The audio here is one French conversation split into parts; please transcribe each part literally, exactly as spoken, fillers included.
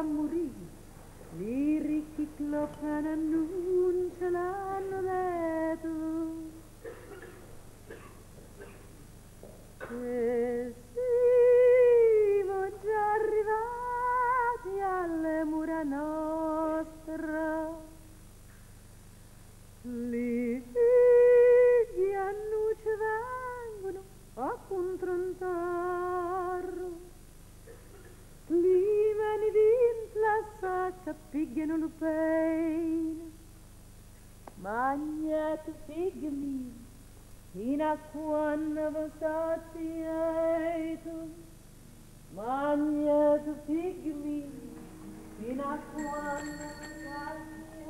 morire. I ricchi cloccano annuncia l'hanno detto. E siamo già arrivati alle mura nostra. Lì gli annunci vengono a confrontare. Lì mani vint la sacca pigliano lo peine. Magnete figli miei, fino a quando vi state tu. Magnete figli miei, fino a quando vi state.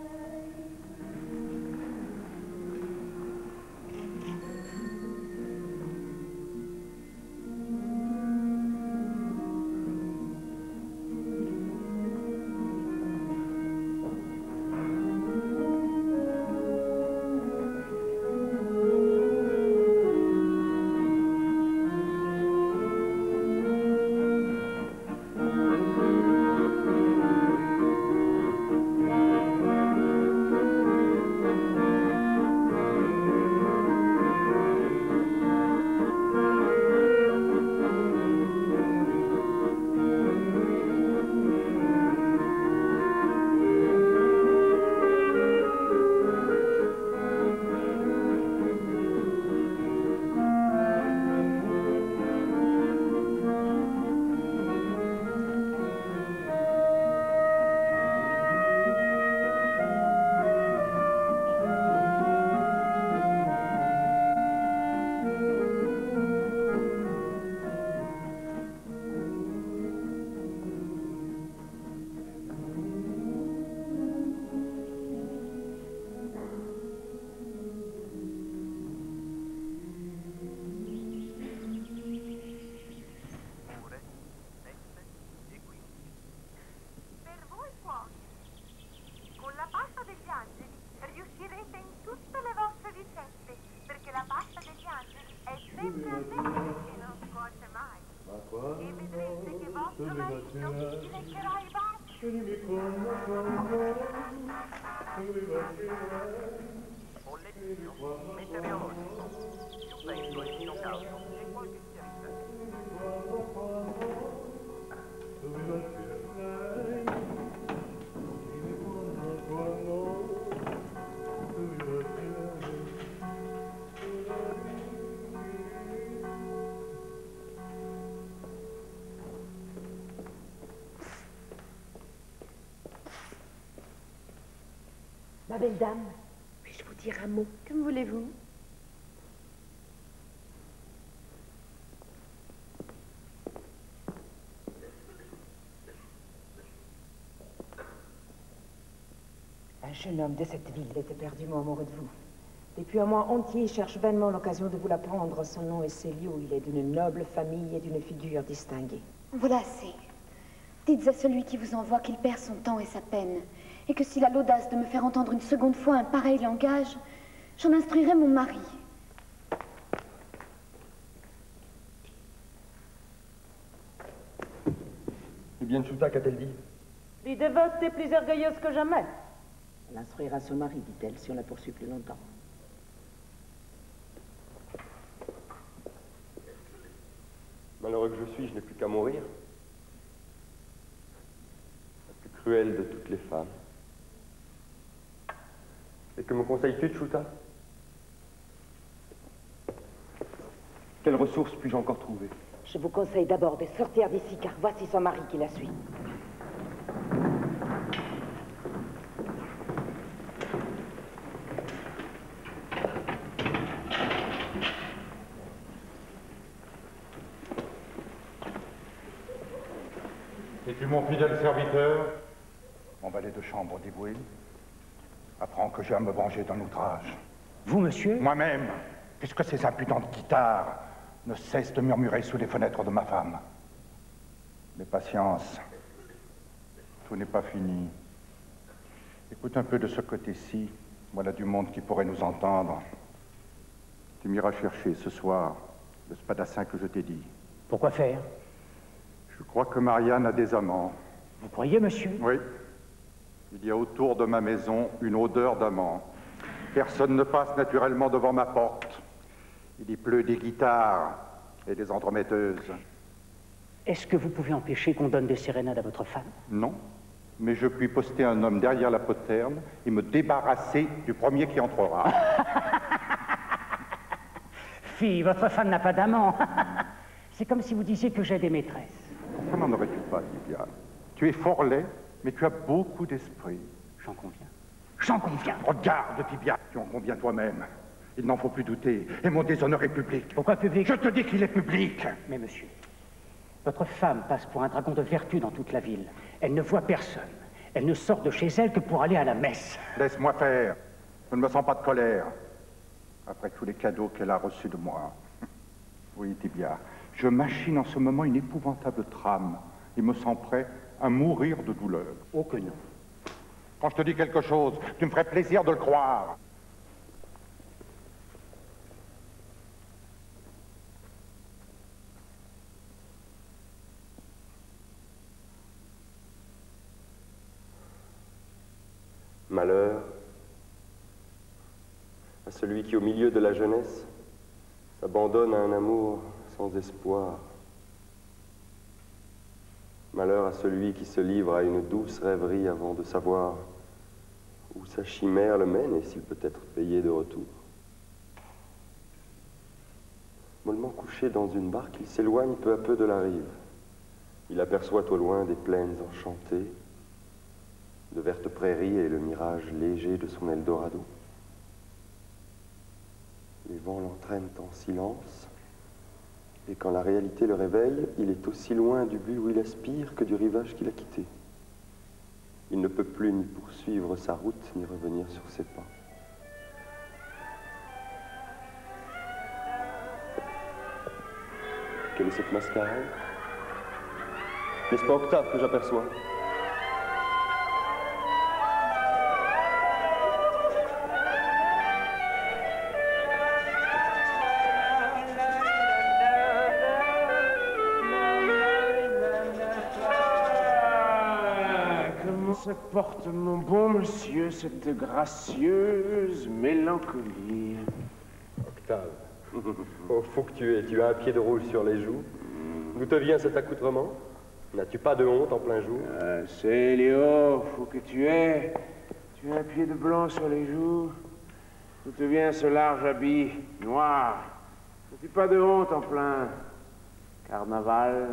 Ma belle dame, puis-je vous dire un mot? Que voulez-vous? Un jeune homme de cette ville est éperdument amoureux de vous. Depuis un mois entier, il cherche vainement l'occasion de vous l'apprendre. Son nom est Célio. Il est d'une noble famille et d'une figure distinguée. Voilà assez. Dites à celui qui vous envoie qu'il perd son temps et sa peine, et que s'il a l'audace de me faire entendre une seconde fois un pareil langage, j'en instruirai mon mari. Eh bien, Tchouta, qu'a-t-elle dit? Les dévote est plus orgueilleuse que jamais. Elle instruira son mari, dit-elle, si on la poursuit plus longtemps. Malheureux que je suis, je n'ai plus qu'à mourir. La plus cruelle de toutes les femmes. Et que me conseilles-tu, Tchouta? Quelles ressources puis-je encore trouver? Je vous conseille d'abord de sortir d'ici, car voici son mari qui la suit. Es-tu mon fidèle serviteur? Mon valet de chambre dévoué apprend que j'ai à me venger d'un outrage. Vous, monsieur? Moi-même, puisque ces impudentes guitares ne cessent de murmurer sous les fenêtres de ma femme. Mais patience, tout n'est pas fini. Écoute un peu de ce côté-ci, voilà du monde qui pourrait nous entendre. Tu m'iras chercher ce soir le spadassin que je t'ai dit. Pourquoi faire? Je crois que Marianne a des amants. Vous croyez, monsieur? Oui. Il y a autour de ma maison une odeur d'amant. Personne ne passe naturellement devant ma porte. Il y pleut des guitares et des entremetteuses. Est-ce que vous pouvez empêcher qu'on donne des sérénades à votre femme? Non, mais je puis poster un homme derrière la poterne et me débarrasser du premier qui entrera. Fille, votre femme n'a pas d'amant. C'est comme si vous disiez que j'ai des maîtresses. Pourquoi n'en aurais-tu pas, Tibia? Tu es fort laid, mais tu as beaucoup d'esprit. J'en conviens. J'en conviens. Regarde, Tibia, tu en conviens toi-même. Il n'en faut plus douter. Et mon déshonneur est public. Pourquoi public? Je te dis qu'il est public. Mais monsieur, votre femme passe pour un dragon de vertu dans toute la ville. Elle ne voit personne. Elle ne sort de chez elle que pour aller à la messe. Laisse-moi faire. Je ne me sens pas de colère. Après tous les cadeaux qu'elle a reçus de moi. Oui, Tibia, je machine en ce moment une épouvantable trame. Il me sent prêt à mourir de douleur. Oh que non. Quand je te dis quelque chose, tu me ferais plaisir de le croire. Malheur à celui qui, au milieu de la jeunesse, s'abandonne à un amour sans espoir. Malheur à celui qui se livre à une douce rêverie avant de savoir où sa chimère le mène et s'il peut être payé de retour. Mollement couché dans une barque, il s'éloigne peu à peu de la rive. Il aperçoit au loin des plaines enchantées, de vertes prairies et le mirage léger de son Eldorado. Les vents l'entraînent en silence, et quand la réalité le réveille, il est aussi loin du but où il aspire que du rivage qu'il a quitté. Il ne peut plus ni poursuivre sa route, ni revenir sur ses pas. Quelle est cette mascarade? N'est-ce pas Octave que j'aperçois? Se porte, mon bon monsieur, cette gracieuse mélancolie. Octave, oh fou que tu es, tu as un pied de rouge sur les joues. D'où te vient cet accoutrement? N'as-tu pas de honte en plein jour? Euh, c'est Léo, fou que tu es. Tu as un pied de blanc sur les joues. D'où te vient ce large habit noir? N'as-tu pas de honte en plein carnaval?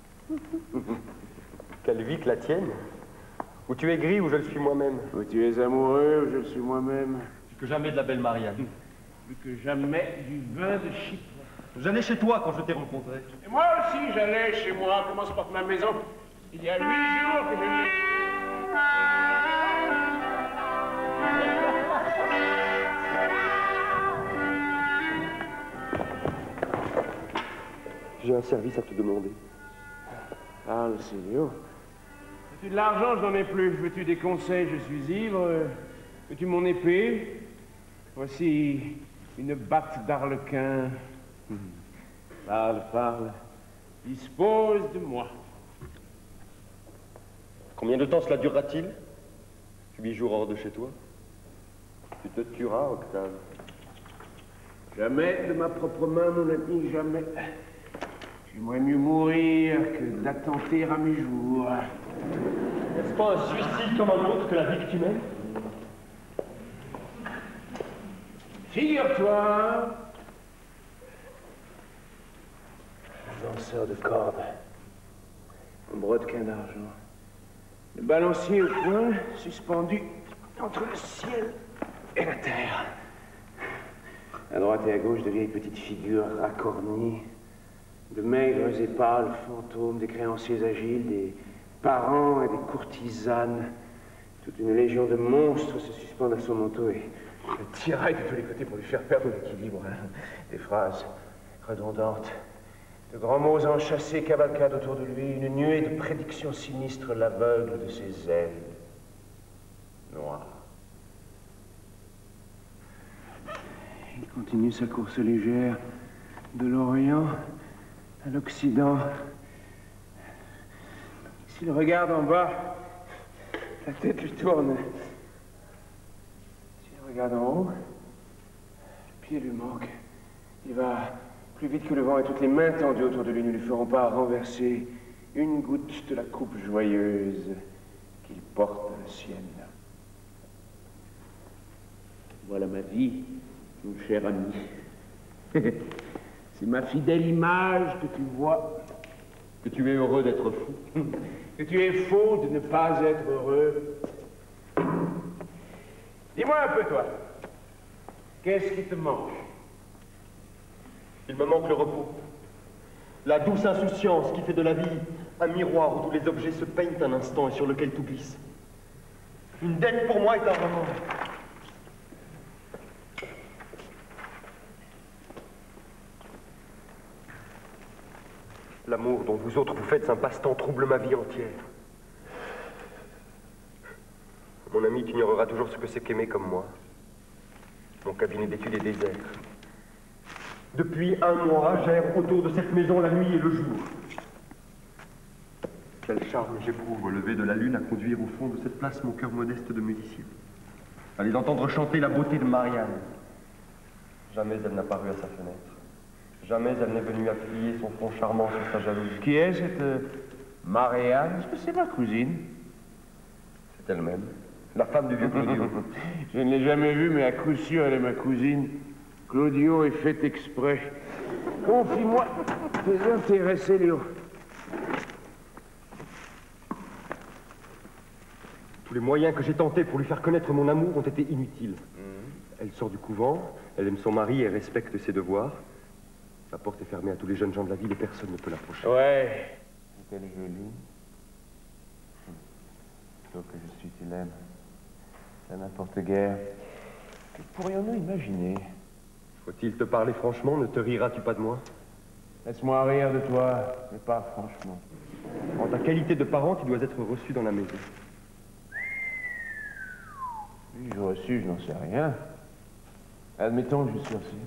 Quelle vie que la tienne! Où tu es gris, où je le suis moi-même. Où tu es amoureux, où je le suis moi-même. Plus que jamais de la belle Marianne. Plus que jamais du vin de Chypre. J'allais chez toi quand je t'ai rencontré. Et moi aussi, j'allais chez moi. Comment se porte ma maison? Il y a huit jours que je l'ai... J'ai un service à te demander. Parle, c'est Léo. Veux-tu de l'argent? Je n'en ai plus. Veux-tu des conseils? Je suis ivre. Veux-tu mon épée? Voici une batte d'arlequin. Parle, parle. Dispose de moi. Combien de temps cela durera-t-il? Huit jours hors de chez toi? Tu te tueras, Octave. Jamais de ma propre main, mon ami, jamais. J'aimerais mieux mourir que d'attenter à mes jours. N'est-ce pas un suicide comme un autre que la vie que tu mènes? Figure-toi, un danseur de cordes, un brodequin d'argent, le balancier au point, suspendu entre le ciel et la terre. À droite et à gauche, de vieilles petites figures racornies, de maigres et pâles fantômes, des créanciers agiles, des parents et des courtisanes. Toute une légion de monstres se suspendent à son manteau et le tiraille de tous les côtés pour lui faire perdre l'équilibre. Hein. Des phrases redondantes, de grands mots enchâssés cavalcadent autour de lui. Une nuée de prédictions sinistres l'aveugle de ses ailes noires. Il continue sa course légère de l'Orient à l'Occident. S'il regarde en bas, la tête lui tourne. S'il regarde en haut, le pied lui manque. Il va plus vite que le vent et toutes les mains tendues autour de lui ne lui feront pas renverser une goutte de la coupe joyeuse qu'il porte dans le ciel. Voilà ma vie, mon cher ami. C'est ma fidèle image que tu vois. Que tu es heureux d'être fou. Que tu es faux de ne pas être heureux. Dis-moi un peu, toi. Qu'est-ce qui te manque? Il me manque le repos. La douce insouciance qui fait de la vie un miroir où tous les objets se peignent un instant et sur lequel tout glisse. Une dette pour moi est un remords. L'amour dont vous autres vous faites un passe-temps trouble ma vie entière. Mon ami, tu ignoreras toujours ce que c'est qu'aimer comme moi. Mon cabinet d'études est désert. Depuis un mois, j'erre autour de cette maison la nuit et le jour. Quel charme j'éprouve au lever de la lune à conduire au fond de cette place mon cœur modeste de musicien. À les entendre chanter la beauté de Marianne. Jamais elle n'a paru à sa fenêtre. Jamais elle n'est venue appuyer son front charmant sur sa jalousie. Qui est cette euh, Marianne? Est-ce que c'est ma cousine? C'est elle-même, la femme du vieux Claudio. Je ne l'ai jamais vue, mais à coup sûr, elle est ma cousine. Claudio est fait exprès. Confie-moi tes intérêts, Célio. Tous les moyens que j'ai tentés pour lui faire connaître mon amour ont été inutiles. Mmh. Elle sort du couvent, elle aime son mari et respecte ses devoirs. La porte est fermée à tous les jeunes gens de la ville et personne ne peut l'approcher. Ouais. Qu'elle est jolie. Plutôt que je suis, tu l'aimes. Ça n'importe guère. Que pourrions-nous imaginer? Faut-il te parler franchement? Ne te riras-tu pas de moi? Laisse-moi rire de toi, mais pas franchement. En ta qualité de parent, tu dois être reçu dans la maison. Oui, je reçu, je n'en sais rien. Admettons que je suis reçu.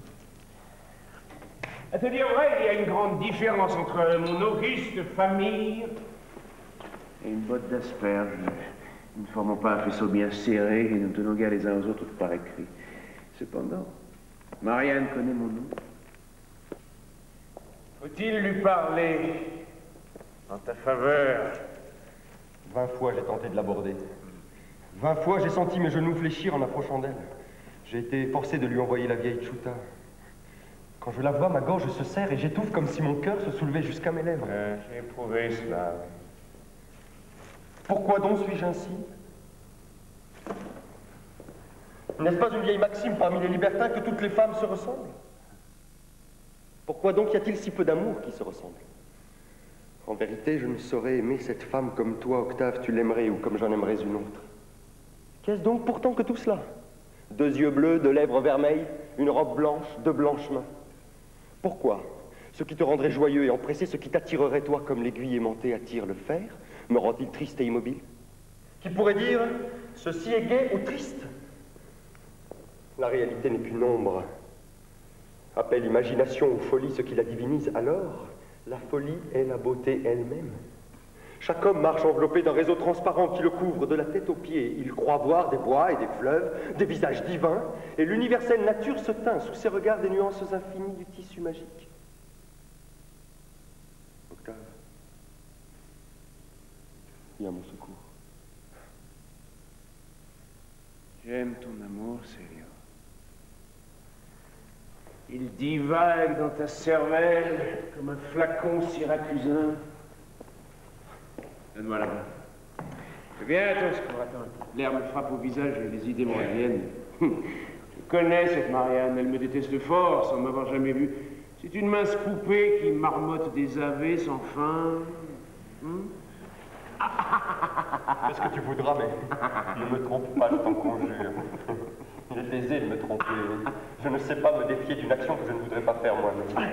À te dire vrai, il y a une grande différence entre mon auguste famille et une botte d'asperges. Nous ne formons pas un faisceau bien serré et nous ne tenons guère les uns aux autres par écrit. Cependant, Marianne connaît mon nom. Faut-il lui parler en ta faveur? Vingt fois j'ai tenté de l'aborder. Vingt fois j'ai senti mes genoux fléchir en approchant d'elle. J'ai été forcé de lui envoyer la vieille Chuta. Quand je la vois, ma gorge se serre et j'étouffe comme si mon cœur se soulevait jusqu'à mes lèvres. Euh, j'ai éprouvé cela. Pourquoi donc suis-je ainsi? N'est-ce pas une vieille maxime parmi les libertins que toutes les femmes se ressemblent? Pourquoi donc y a-t-il si peu d'amour qui se ressemble? En vérité, je ne saurais aimer cette femme comme toi, Octave, tu l'aimerais, ou comme j'en aimerais une autre. Qu'est-ce donc pourtant que tout cela? Deux yeux bleus, deux lèvres vermeilles, une robe blanche, deux blanches mains. Pourquoi? Ce qui te rendrait joyeux et empressé, ce qui t'attirerait, toi, comme l'aiguille aimantée attire le fer, me rend-il triste et immobile? Qui pourrait dire, ceci est gai ou triste? La réalité n'est qu'une ombre. Appelle imagination ou folie ce qui la divinise, alors la folie est la beauté elle-même. Chaque homme marche enveloppé d'un réseau transparent qui le couvre de la tête aux pieds. Il croit voir des bois et des fleuves, des visages divins, et l'universelle nature se teint sous ses regards des nuances infinies du tissu magique. Octave, viens à mon secours. J'aime ton amour, Célio. Il divague dans ta cervelle comme un flacon syracusain. Donne-moi la main. Viens, Tosca, attends. L'air me frappe au visage et les idées me reviennent. Je connais cette Marianne, elle me déteste fort sans m'avoir jamais vu. C'est une mince poupée qui marmotte des avets sans fin. Hmm? Fais ce que tu voudras, mais ne me trompe pas, je t'en conjure. Il est aisé de me tromper. Je ne sais pas me défier d'une action que je ne voudrais pas faire moi-même.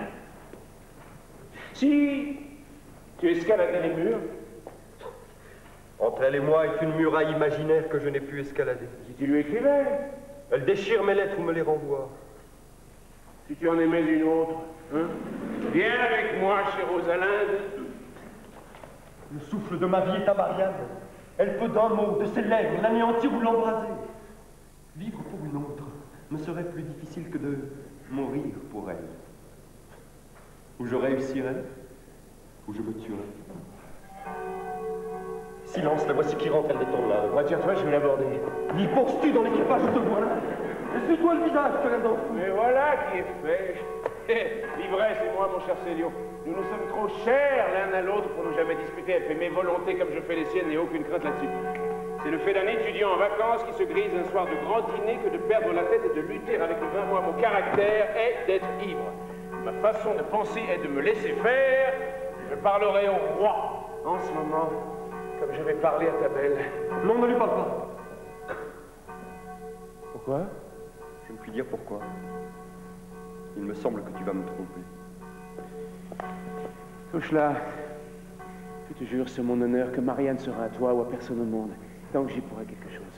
Si tu escaladais les murs. Entre elle et moi est une muraille imaginaire que je n'ai pu escalader. Si tu lui écrivais. Elle déchire mes lettres ou me les renvoie. Si tu en aimais une autre, hein? Viens avec moi chez Rosalinde. Le souffle de ma vie est à Marianne. Elle peut d'un mot, de ses lèvres, l'anéantir ou l'embraser. Vivre pour une autre me serait plus difficile que de mourir pour elle. Ou je réussirais, ou je me tuerais. Silence, la voici qui rentre, elle détourne là. Retire-toi, je vais l'aborder. N'y penses-tu dans l'équipage, je te vois là. Essuie-toi le visage, que l'un d'entre Mais voilà qui est fait. L'ivresse et moi, mon cher Célio, nous nous sommes trop chers l'un à l'autre pour nous jamais disputer. Elle fait mes volontés comme je fais les siennes et aucune crainte là-dessus. C'est le fait d'un étudiant en vacances qui se grise un soir de grand dîner que de perdre la tête et de lutter avec le vin. Moi, mon caractère est d'être ivre. Ma façon de penser est de me laisser faire. Je parlerai au roi en ce moment, comme je vais parler à ta belle. Non, ne lui parle pas. Pourquoi? Je ne puis dire pourquoi. Il me semble que tu vas me tromper. Touche-la. Je te jure sur mon honneur que Marianne sera à toi ou à personne au monde, tant que j'y pourrai quelque chose.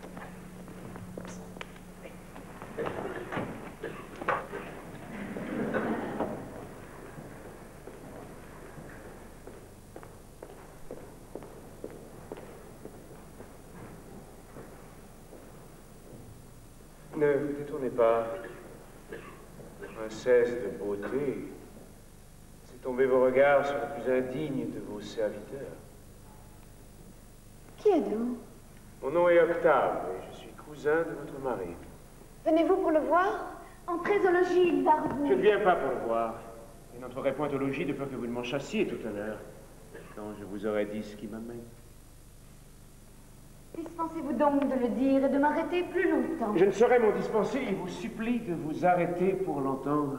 Ne vous détournez pas. Princesse de beauté, c'est tomber vos regards sur le plus indigne de vos serviteurs. Qui êtes-vous? Mon nom est Octave et je suis cousin de votre mari. Venez-vous pour le voir? Entrez au logis, il va Je ne revenir. viens pas pour le voir. Je n'entrerai point au logis de peur que vous ne m'en chassiez tout à l'heure, quand je vous aurai dit ce qui m'amène. Dispensez-vous donc de le dire et de m'arrêter plus longtemps. Je ne saurais m'en dispenser et vous supplie de vous arrêter pour l'entendre.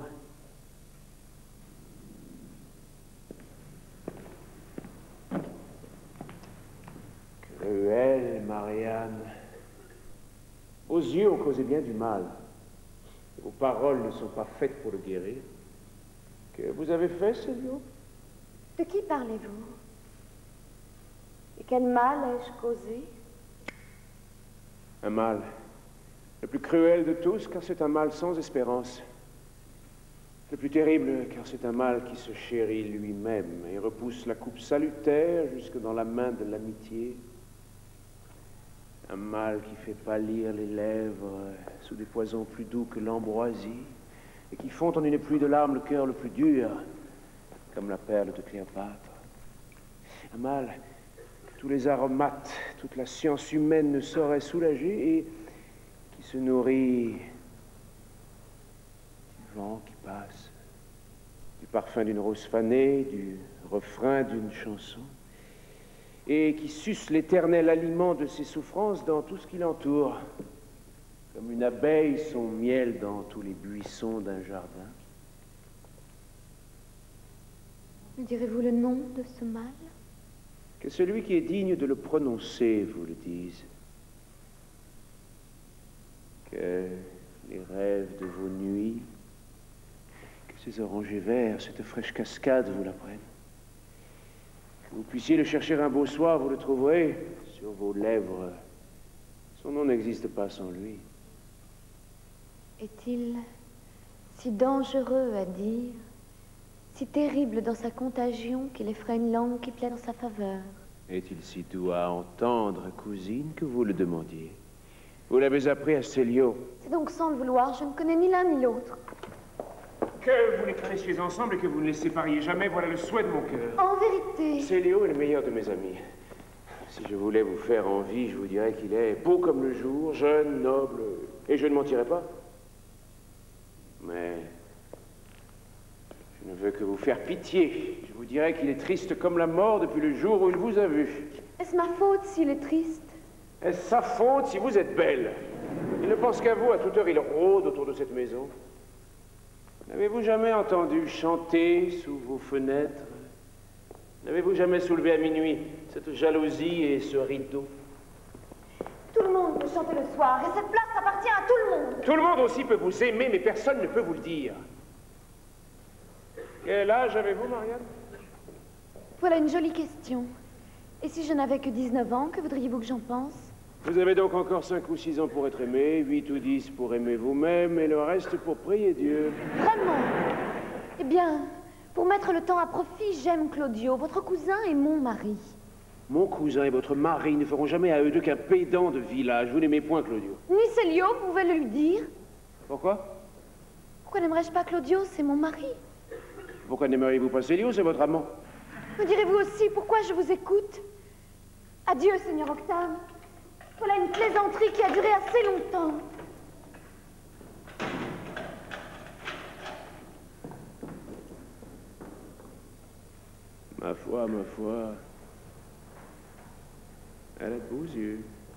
Cruelle Marianne. Aux yeux, on causait bien du mal. Vos paroles ne sont pas faites pour le guérir. Que vous avez fait, Célio? De qui parlez-vous? Et quel mal ai-je causé? Un mal, le plus cruel de tous, car c'est un mal sans espérance. Le plus terrible, car c'est un mal qui se chérit lui-même et repousse la coupe salutaire jusque dans la main de l'amitié. Un mal qui fait pâlir les lèvres sous des poisons plus doux que l'ambroisie et qui fond en une pluie de larmes le cœur le plus dur, comme la perle de Cléopâtre. Un mal que tous les aromates, toute la science humaine ne saurait soulager et qui se nourrit du vent qui passe, du parfum d'une rose fanée, du refrain d'une chanson, et qui suce l'éternel aliment de ses souffrances dans tout ce qui l'entoure, comme une abeille son miel dans tous les buissons d'un jardin. Me direz-vous le nom de ce mal? Que celui qui est digne de le prononcer vous le dise. Que les rêves de vos nuits, que ces orangers verts, cette fraîche cascade vous l'apprennent. Que vous puissiez le chercher un beau soir, vous le trouverez sur vos lèvres. Son nom n'existe pas sans lui. Est-il si dangereux à dire, si terrible dans sa contagion qu'il effraie une langue qui plaît dans sa faveur? Est-il si doux à entendre, cousine, que vous le demandiez? Vous l'avez appris à Célio. C'est donc sans le vouloir, je ne connais ni l'un ni l'autre. Que vous les connaissiez ensemble et que vous ne les sépariez jamais, voilà le souhait de mon cœur. En vérité... Célio est le meilleur de mes amis. Si je voulais vous faire envie, je vous dirais qu'il est beau comme le jour, jeune, noble, et je ne mentirais pas. Mais je ne veux que vous faire pitié. Je vous dirais qu'il est triste comme la mort depuis le jour où il vous a vu. Est-ce ma faute s'il est triste? Est-ce sa faute si vous êtes belle? Il ne pense qu'à vous, à toute heure il rôde autour de cette maison. N'avez-vous jamais entendu chanter sous vos fenêtres? N'avez-vous jamais soulevé à minuit cette jalousie et ce rideau? Tout le monde peut chanter le soir, et cette place appartient à tout le monde. Tout le monde aussi peut vous aimer, mais personne ne peut vous le dire. Quel âge avez-vous, Marianne? Voilà une jolie question. Et si je n'avais que dix-neuf ans, que voudriez-vous que j'en pense? Vous avez donc encore cinq ou six ans pour être aimé, huit ou dix pour aimer vous-même, et le reste pour prier Dieu. Vraiment? Eh bien, Pour mettre le temps à profit, j'aime Claudio, votre cousin et mon mari. Mon cousin et votre mari ne feront jamais à eux deux qu'un pédant de village. Vous n'aimez point Claudio. Ni Célio, vous pouvez le lui dire. Pourquoi? Pourquoi n'aimerais-je pas Claudio? C'est mon mari. Pourquoi n'aimeriez-vous pas Célio? C'est votre amant. Me direz-vous aussi pourquoi je vous écoute? Adieu, Seigneur Octave. Voilà une plaisanterie qui a duré assez longtemps. Ma foi, ma foi. Elle a de beaux yeux.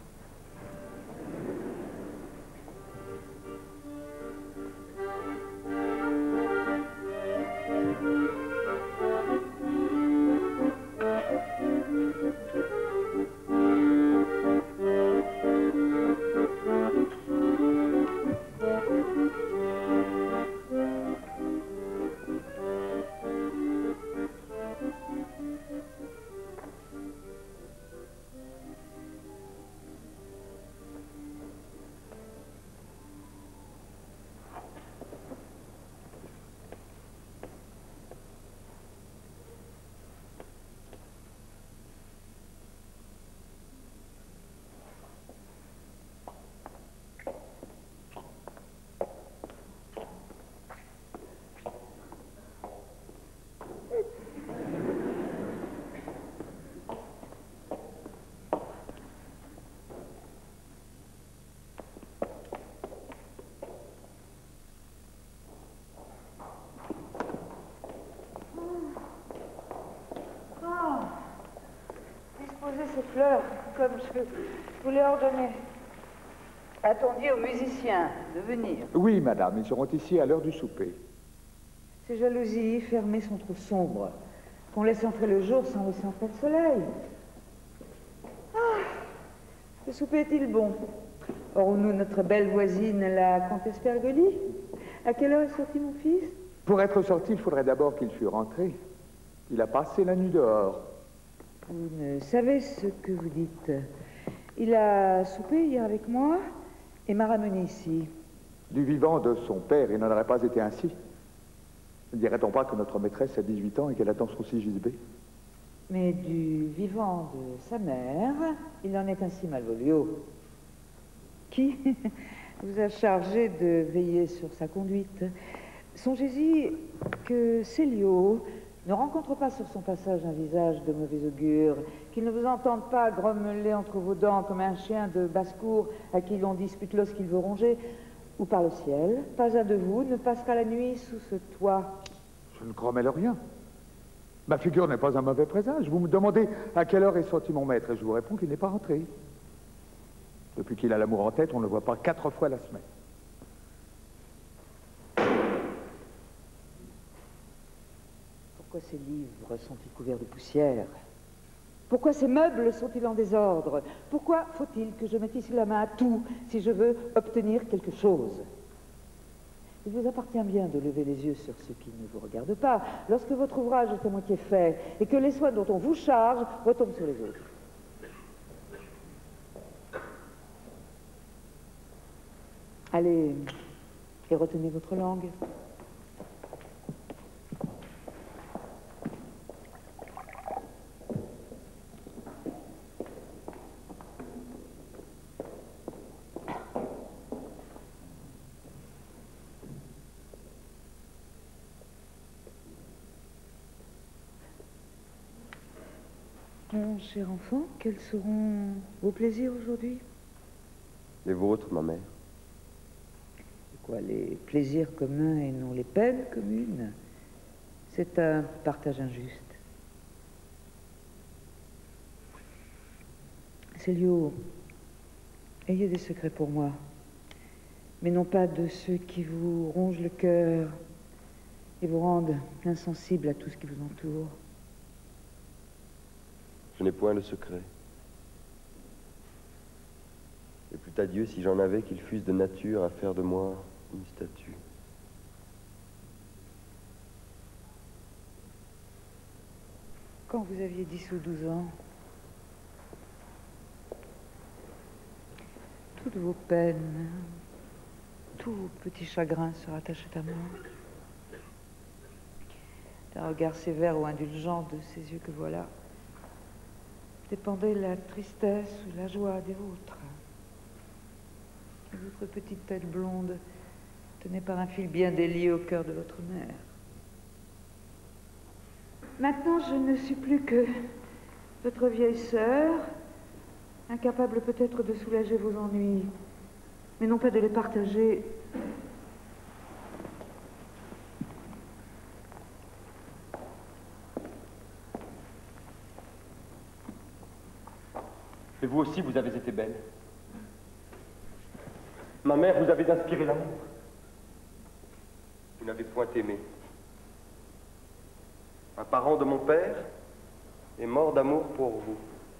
Ces fleurs, comme je vous l'ai ordonné. A-t-on dit aux musiciens de venir? Oui, madame, ils seront ici à l'heure du souper. Ces jalousies fermées sont trop sombres. Qu'on laisse entrer le jour sans laisser entrer le soleil. Ah, le souper est-il bon? Aurons-nous notre belle voisine, la comtesse Pergoli? À quelle heure est sorti mon fils? Pour être sorti, il faudrait d'abord qu'il fût rentré. Il a passé la nuit dehors. Vous ne savez ce que vous dites. Il a soupé hier avec moi et m'a ramené ici. Du vivant de son père, il n'en aurait pas été ainsi. Ne dirait-on pas que notre maîtresse a dix-huit ans et qu'elle attend son six gisbé? Mais du vivant de sa mère, il en est ainsi, Malvolio. Qui vous a chargé de veiller sur sa conduite? Songez-y que Célio ne rencontre pas sur son passage un visage de mauvais augure, qu'il ne vous entende pas grommeler entre vos dents comme un chien de basse-cour à qui l'on dispute l'os qu'il veut ronger, ou par le ciel, pas un de vous ne passera la nuit sous ce toit. Je ne grommelle rien. Ma figure n'est pas un mauvais présage. Vous me demandez à quelle heure est sorti mon maître, et je vous réponds qu'il n'est pas rentré. Depuis qu'il a l'amour en tête, on ne le voit pas quatre fois la semaine. Pourquoi ces livres sont-ils couverts de poussière? Pourquoi ces meubles sont-ils en désordre? Pourquoi faut-il que je mette ici la main à tout si je veux obtenir quelque chose? Il vous appartient bien de lever les yeux sur ce qui ne vous regarde pas lorsque votre ouvrage est à moitié fait et que les soins dont on vous charge retombent sur les autres. Allez, et retenez votre langue. Mon cher enfant, quels seront vos plaisirs aujourd'hui? Les vôtres, ma mère. C'est quoi, les plaisirs communs et non les peines communes? C'est un partage injuste. Célio, ayez des secrets pour moi, mais non pas de ceux qui vous rongent le cœur et vous rendent insensible à tout ce qui vous entoure. Je n'ai point de secret. Et plût à Dieu si j'en avais qu'ils fussent de nature à faire de moi une statue. Quand vous aviez dix ou douze ans, toutes vos peines, tous vos petits chagrins se rattachaient à moi. d'un regard sévère ou indulgent de ces yeux que voilà, dépendait la tristesse ou la joie des vôtres. Et votre petite tête blonde tenait par un fil bien délié au cœur de votre mère. Maintenant, je ne suis plus que votre vieille sœur, incapable peut-être de soulager vos ennuis, mais non pas de les partager. Et vous aussi, vous avez été belle. Ma mère vous avait inspiré l'amour. Vous n'avez point aimé. Un parent de mon père est mort d'amour pour vous.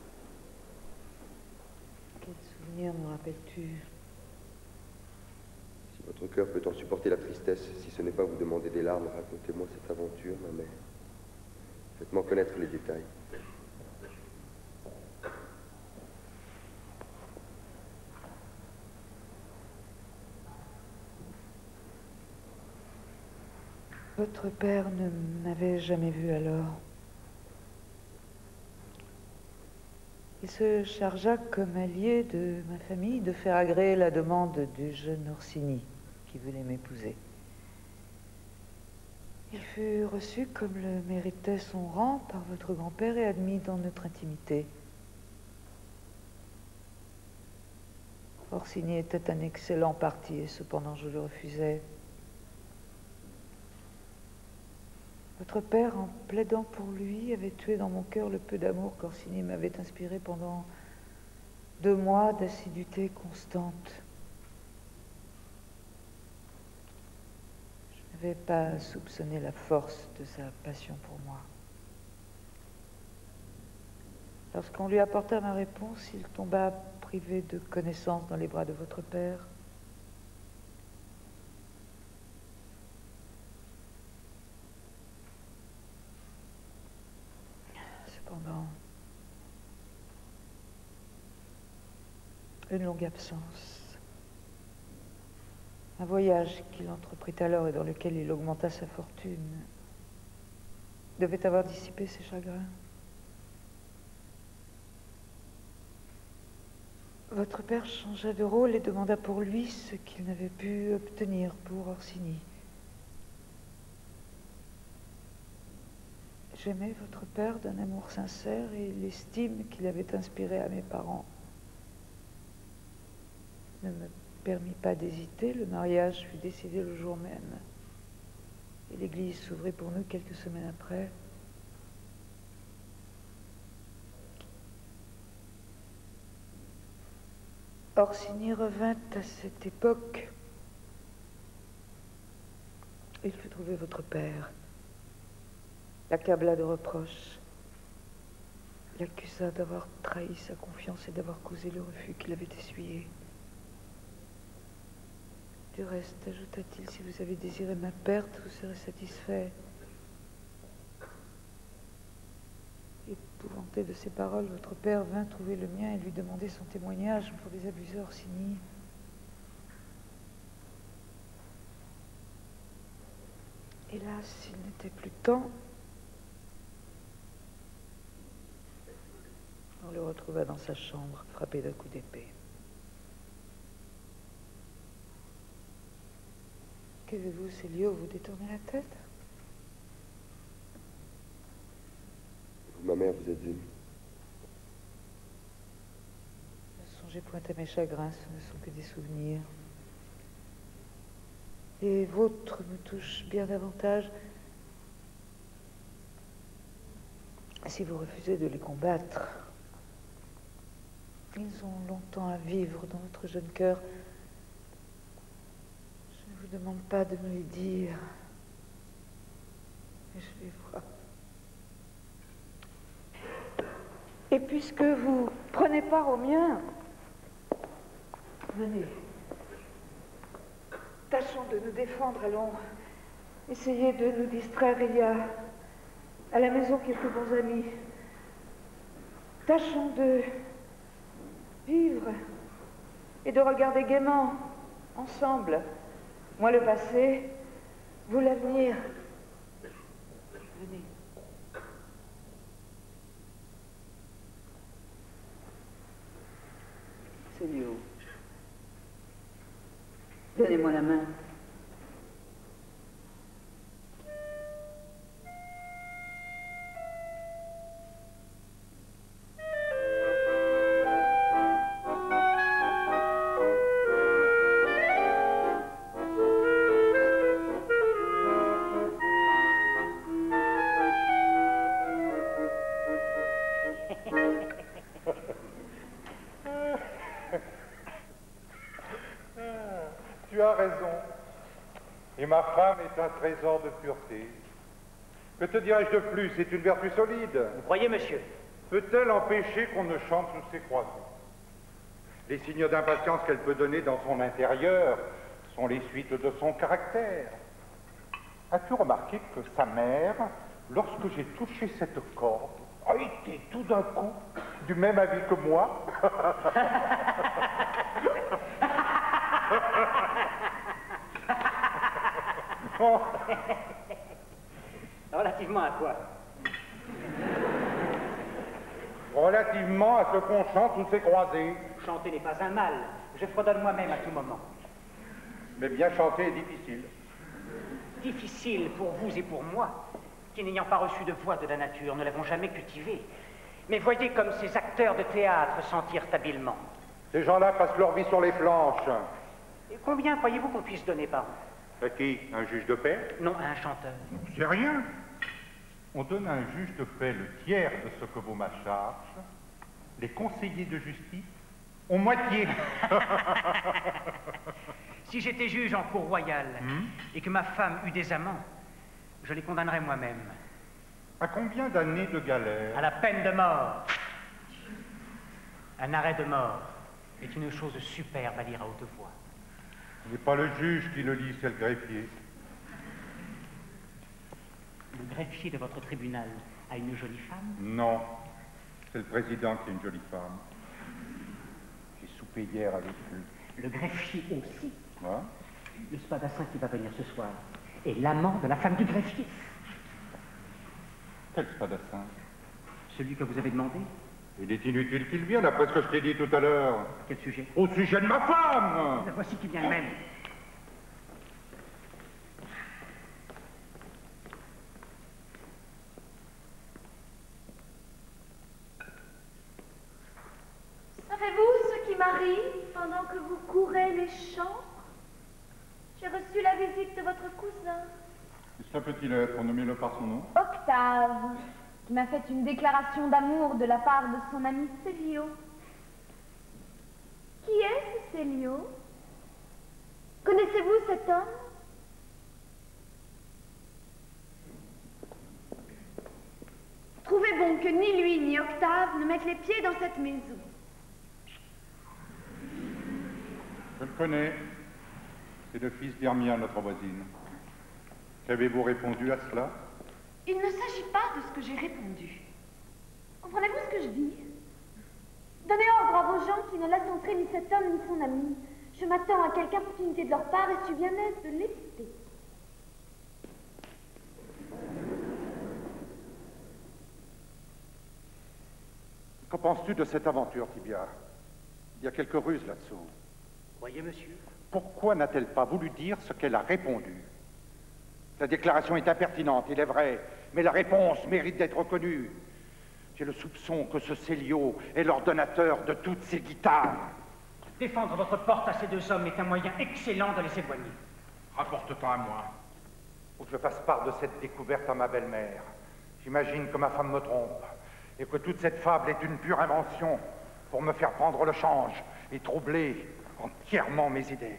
Quel souvenir me rappelles-tu? Si votre cœur peut en supporter la tristesse, si ce n'est pas vous demander des larmes, racontez-moi cette aventure, ma mère. Faites-moi connaître les détails. Votre père ne m'avait jamais vu alors. Il se chargea comme allié de ma famille de faire agréer la demande du jeune Orsini qui voulait m'épouser. Il fut reçu comme le méritait son rang par votre grand-père et admis dans notre intimité. Orsini était un excellent parti et cependant je le refusais. Votre père, en plaidant pour lui, avait tué dans mon cœur le peu d'amour qu'Orsini m'avait inspiré pendant deux mois d'assiduité constante. Je n'avais pas soupçonné la force de sa passion pour moi. Lorsqu'on lui apporta ma réponse, il tomba privé de connaissance dans les bras de votre père. Cependant, une longue absence, un voyage qu'il entreprit alors et dans lequel il augmenta sa fortune, devait avoir dissipé ses chagrins. Votre père changea de rôle et demanda pour lui ce qu'il n'avait pu obtenir pour Orsini. J'aimais votre père d'un amour sincère et l'estime qu'il avait inspirée à mes parents ne me permit pas d'hésiter. Le mariage fut décidé le jour même et l'église s'ouvrit pour nous quelques semaines après. Orsini revint à cette époque. Il fut trouver votre père, l'accabla de reproches, l'accusa d'avoir trahi sa confiance et d'avoir causé le refus qu'il avait essuyé. Du reste, ajouta-t-il, si vous avez désiré ma perte, vous serez satisfait. Épouvanté de ces paroles, votre père vint trouver le mien et lui demander son témoignage pour les abusés Orsini. Hélas, s'il n'était plus temps, on le retrouva dans sa chambre, frappé d'un coup d'épée. Qu'avez-vous, Célio, vous détournez la tête? Ma mère, vous êtes émue. Ne songez point à mes chagrins, ce ne sont que des souvenirs. Les vôtres me touchent bien davantage si vous refusez de les combattre. Ils ont longtemps à vivre dans votre jeune cœur. Je ne vous demande pas de me le dire, mais je les vois. Et puisque vous prenez part au mien, venez. Tâchons de nous défendre, allons essayer de nous distraire. Il y a à la maison quelques bons amis. Tâchons de vivre et de regarder gaiement, ensemble. Moi le passé, vous l'avenir. Venez. Célio. Donnez-moi la main. Tu as raison. Et ma femme est un trésor de pureté. Que te dirais-je de plus? C'est une vertu solide. Vous croyez, monsieur? Peut-elle empêcher qu'on ne chante sous ses croisées? Les signes d'impatience qu'elle peut donner dans son intérieur sont les suites de son caractère. As-tu remarqué que sa mère, lorsque j'ai touché cette corde, a été tout d'un coup du même avis que moi? Oh. Relativement à quoi? Relativement à ce qu'on chante sous ses croisées. Chanter n'est pas un mal. Je fredonne moi-même à tout moment. Mais bien chanter est difficile. Difficile pour vous et pour moi, qui n'ayant pas reçu de voix de la nature, ne l'avons jamais cultivée. Mais voyez comme ces acteurs de théâtre s'en tirent habilement. Ces gens-là passent leur vie sur les planches. Et combien croyez-vous qu'on puisse donner par an? À qui? Un juge de paix? Non, à un chanteur. C'est rien. On donne à un juge de paix le tiers de ce que vaut ma charge. Les conseillers de justice ont moitié. Si j'étais juge en cour royale Hmm? et que ma femme eût des amants, je les condamnerais moi-même. À combien d'années de galère? À la peine de mort. Un arrêt de mort est une chose superbe à dire à haute voix. Ce n'est pas le juge qui le lit, c'est le greffier. Le greffier de votre tribunal a une jolie femme? Non, c'est le président qui est une jolie femme. J'ai soupé hier avec lui. Le greffier aussi. Hein? Le spadassin qui va venir ce soir est l'amant de la femme du greffier. Quel spadassin? Celui que vous avez demandé? Il est inutile qu'il vienne, après ce que je t'ai dit tout à l'heure. Quel sujet? Au sujet de ma femme! La voici qui vient même. Savez-vous ce qui m'arrive pendant que vous courez les champs? J'ai reçu la visite de votre cousin, Ça peut-il être? Nommez-le par son nom. Octave, qui m'a fait une déclaration d'amour de la part de son ami Célio. Qui est ce Célio? Connaissez-vous cet homme? Trouvez bon que ni lui ni Octave ne mettent les pieds dans cette maison. Je le connais. C'est le fils d'Hermia, notre voisine. Qu'avez-vous répondu à cela? Il ne s'agit pas de ce que j'ai répondu. Comprenez-vous ce que je dis? Donnez ordre à vos gens qui ne laissent entrer ni cet homme ni son ami. Je m'attends à quelque opportunité de leur part et suis bien aise de l'éviter. Qu'en penses-tu de cette aventure, Tibia? Il y a quelques ruses là-dessous. Voyez, monsieur. Pourquoi n'a-t-elle pas voulu dire ce qu'elle a répondu? La déclaration est impertinente, il est vrai, mais la réponse mérite d'être reconnue. J'ai le soupçon que ce Célio est l'ordonnateur de toutes ces guitares. Défendre votre porte à ces deux hommes est un moyen excellent de les éloigner. Rapporte-t'en à moi. Faut que je fasse part de cette découverte à ma belle-mère. J'imagine que ma femme me trompe, et que toute cette fable est une pure invention pour me faire prendre le change et troubler entièrement mes idées.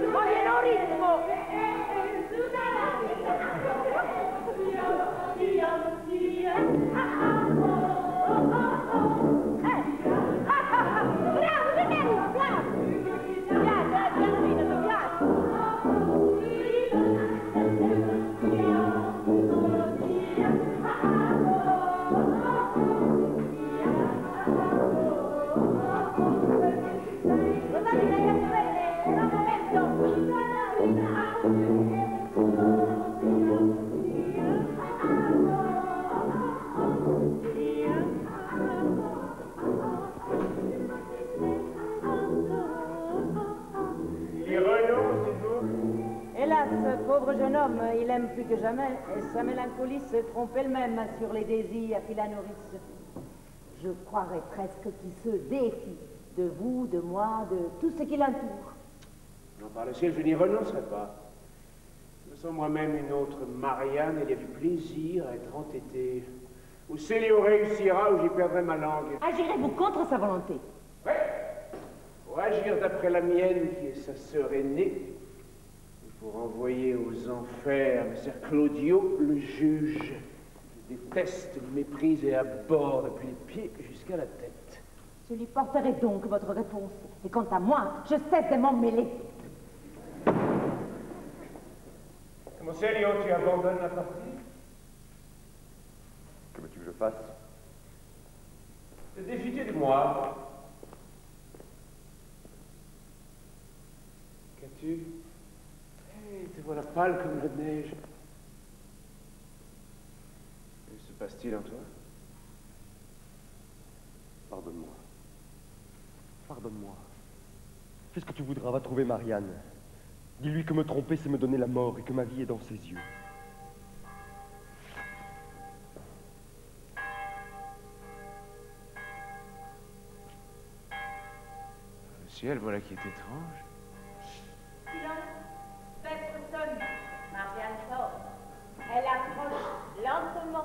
Ritmo! pauvre jeune homme, il aime plus que jamais, et sa mélancolie se trompe elle-même sur les désirs Philanoris. Je croirais presque qu'il se défie de vous, de moi, de tout ce qui l'entoure. Non, par le ciel, je n'y renoncerai pas. Je sens moi-même une autre Marianne, il y a du plaisir à être entêté. Où Célio réussira, où j'y perdrai ma langue. Agirez-vous contre sa volonté? Oui. Pour agir d'après la mienne, qui est sa sœur aînée, il faut renvoyer aux enfers M. Claudio, le juge. Je déteste, le méprise et abhorre depuis les pieds jusqu'à la tête. Je lui porterai donc votre réponse. Et quant à moi, je cesse de m'en mêler. Comment Célio, tu abandonnes la partie? Que veux-tu que je fasse? Te défier de moi. Qu'as-tu? Hey, te voilà pâle comme la neige. Que se passe-t-il en toi? Pardonne-moi. Pardonne-moi. Fais ce que tu voudras, va trouver Marianne. Dis-lui que me tromper, c'est me donner la mort et que ma vie est dans ses yeux. Le ciel, voilà qui est étrange. Silence, spectre sonne. Marianne sort. Elle approche lentement.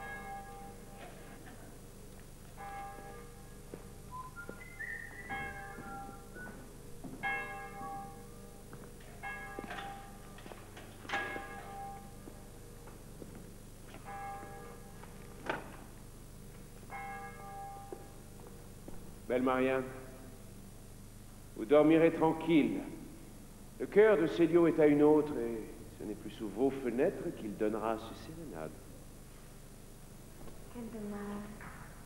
Belle Marianne, vous dormirez tranquille. Le cœur de Célio est à une autre, et ce n'est plus sous vos fenêtres qu'il donnera ses sérénades. Quel dommage.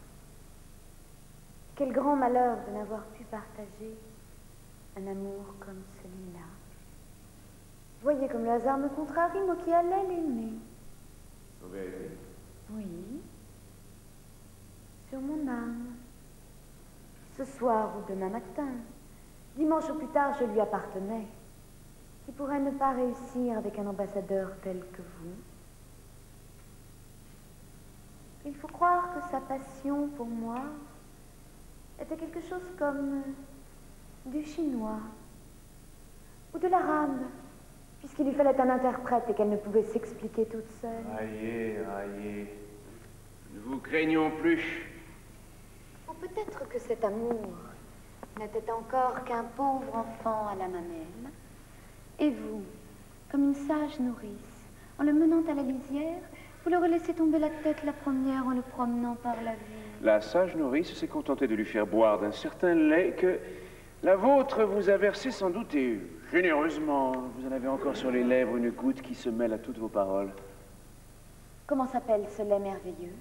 Quel grand malheur de n'avoir pu partager un amour comme celui-là. Voyez comme le hasard me contrarie, moi qui allais l'aimer. En vérité? Oui. Sur mon âme. Ce soir ou demain matin, dimanche ou plus tard, je lui appartenais. Qui pourrait ne pas réussir avec un ambassadeur tel que vous? Il faut croire que sa passion pour moi était quelque chose comme du chinois ou de l'arabe, puisqu'il lui fallait un interprète et qu'elle ne pouvait s'expliquer toute seule. Aïe, aïe. Ne vous craignons plus. Ou peut-être que cet amour n'était encore qu'un pauvre enfant à la mamelle. Et vous, comme une sage nourrice, en le menant à la lisière, vous leur laissez tomber la tête la première en le promenant par la ville. La sage nourrice s'est contentée de lui faire boire d'un certain lait que la vôtre vous a versé sans doute et généreusement. Vous en avez encore sur les lèvres une goutte qui se mêle à toutes vos paroles. Comment s'appelle ce lait merveilleux?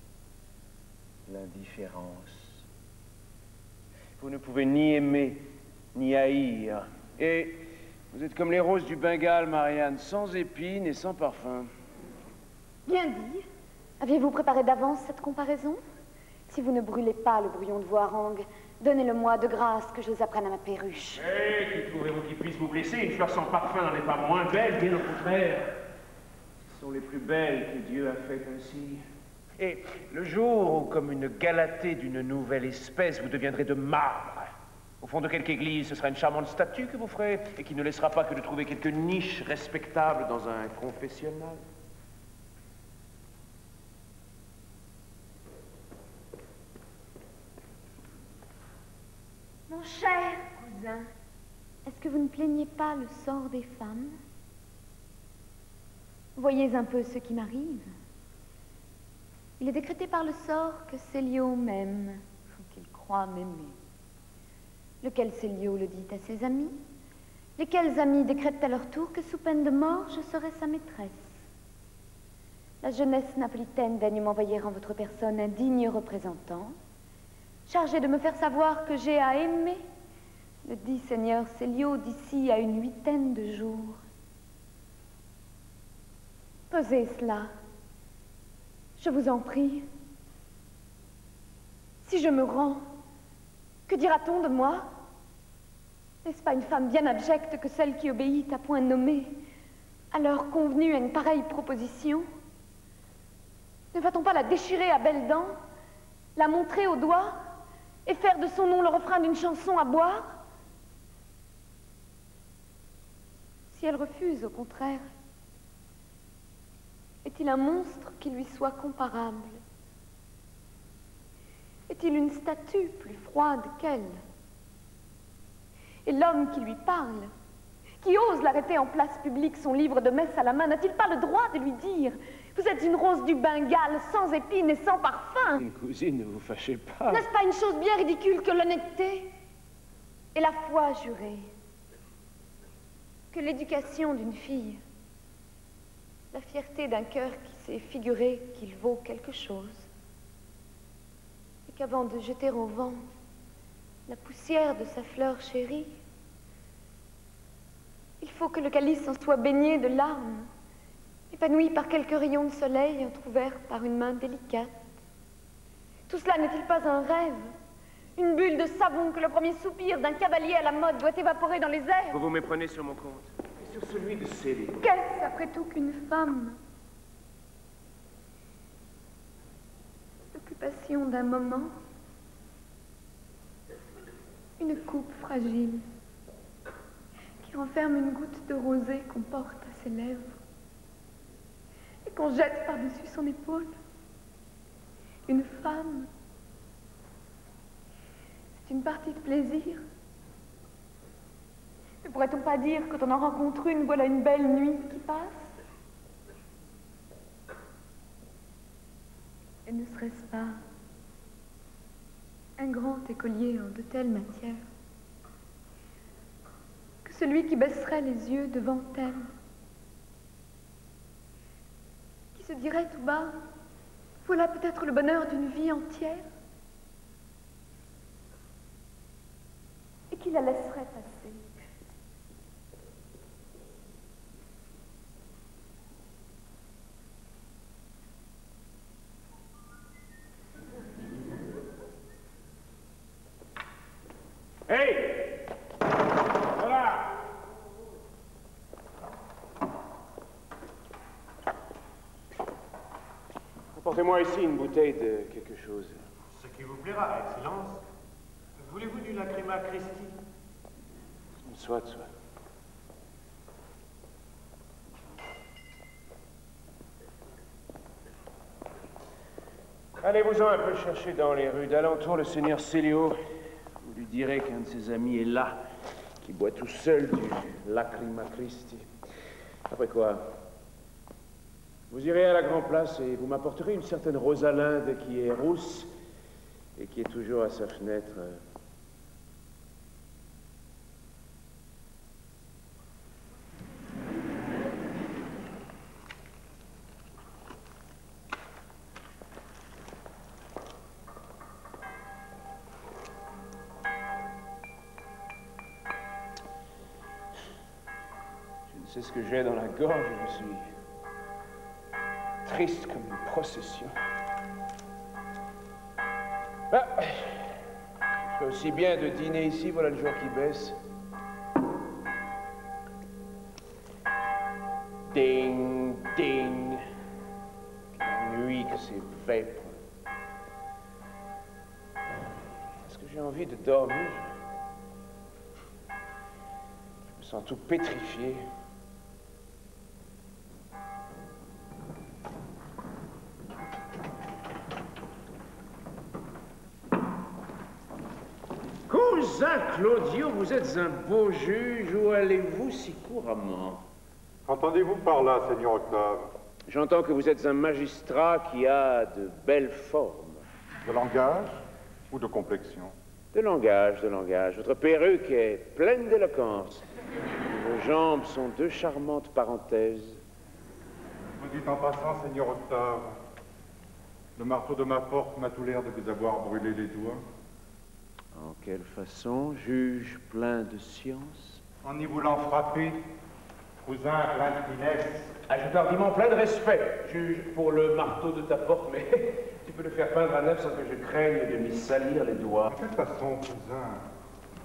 L'indifférence. Vous ne pouvez ni aimer, ni haïr. Et vous êtes comme les roses du Bengale, Marianne, sans épines et sans parfum. Bien dit. Aviez-vous préparé d'avance cette comparaison? Si vous ne brûlez pas le brouillon de vos harangues, donnez-le-moi de grâce que je les apprenne à ma perruche. Eh, qui trouvez-vous qui puisse vous blesser? Une fleur sans parfum n'en est pas moins belle, bien au contraire. Ce sont les plus belles que Dieu a faites ainsi. Et le jour où, comme une Galatée d'une nouvelle espèce, vous deviendrez de marbre, au fond de quelque église, ce sera une charmante statue que vous ferez, et qui ne laissera pas que de trouver quelques niches respectables dans un confessionnal. Mon cher cousin, est-ce que vous ne plaignez pas le sort des femmes? Voyez un peu ce qui m'arrive. Il est décrété par le sort que Célio m'aime, ou qu'il croit m'aimer. Lequel Célio le dit à ses amis, lesquels amis décrètent à leur tour que sous peine de mort, je serai sa maîtresse. La jeunesse napolitaine daigne m'envoyer en votre personne un digne représentant, chargé de me faire savoir que j'ai à aimer le dit seigneur Célio d'ici à une huitaine de jours. Pesez cela, je vous en prie. Si je me rends, que dira-t-on de moi? N'est-ce pas une femme bien abjecte que celle qui obéit à point nommé, à l'heure convenue à une pareille proposition? Ne va-t-on pas la déchirer à belles dents, la montrer au doigt, et faire de son nom le refrain d'une chanson à boire? Si elle refuse, au contraire, est-il un monstre qui lui soit comparable? Est-il une statue plus froide qu'elle? Et l'homme qui lui parle, qui ose l'arrêter en place publique, son livre de messe à la main, n'a-t-il pas le droit de lui dire: vous êtes une rose du Bengale, sans épines et sans parfum? Une cousine, ne vous fâchez pas. N'est-ce pas une chose bien ridicule que l'honnêteté et la foi jurée, que l'éducation d'une fille, la fierté d'un cœur qui s'est figuré qu'il vaut quelque chose, et qu'avant de jeter au vent la poussière de sa fleur chérie, il faut que le calice en soit baigné de larmes, épanoui par quelques rayons de soleil entr'ouverts par une main délicate. Tout cela n'est-il pas un rêve? Une bulle de savon que le premier soupir d'un cavalier à la mode doit évaporer dans les airs? Vous vous méprenez sur mon compte. Et sur celui de Célie. Qu'est-ce, après tout, qu'une femme? L'occupation d'un moment, une coupe fragile qui renferme une goutte de rosée qu'on porte à ses lèvres et qu'on jette par-dessus son épaule. Une femme, c'est une partie de plaisir. Ne pourrait-on pas dire, quand on en rencontre une, voilà une belle nuit qui passe? Et ne serait-ce pas un grand écolier en de telles matières que celui qui baisserait les yeux devant elle, qui se dirait tout bas: voilà peut-être le bonheur d'une vie entière, et qui la laisserait passer? Hey! Voilà! Apportez-moi ici une bouteille de quelque chose. Ce qui vous plaira, Excellence. Voulez-vous du Lacrima Christi? Soit, soit. Allez-vous-en un peu chercher dans les rues d'alentour le seigneur Célio. Vous lui direz qu'un de ses amis est là, qui boit tout seul du Lacrima Christi. Après quoi, vous irez à la Grand Place et vous m'apporterez une certaine Rosalinde qui est rousse et qui est toujours à sa fenêtre. C'est ce que j'ai dans la gorge, je suis triste comme une procession. Ah, je fais aussi bien de dîner ici, voilà le jour qui baisse. Ding, ding. Quelle nuit que c'est vêpres. Est-ce que j'ai envie de dormir? Je me sens tout pétrifié. Cousin Claudio, vous êtes un beau juge, où allez-vous si couramment? Qu'entendez-vous par là, Seigneur Octave? J'entends que vous êtes un magistrat qui a de belles formes. De langage ou de complexion? De langage, de langage. Votre perruque est pleine d'éloquence. Vos jambes sont deux charmantes parenthèses. Vous dites en passant, Seigneur Octave, le marteau de ma porte m'a tout l'air de vous avoir brûlé les doigts. En quelle façon, juge plein de science? En y voulant frapper, cousin plein de finesse. Ajoute argument plein de respect, juge, pour le marteau de ta porte, mais tu peux le faire peindre à neuf sans que je craigne de m'y salir les doigts. De quelle façon, cousin?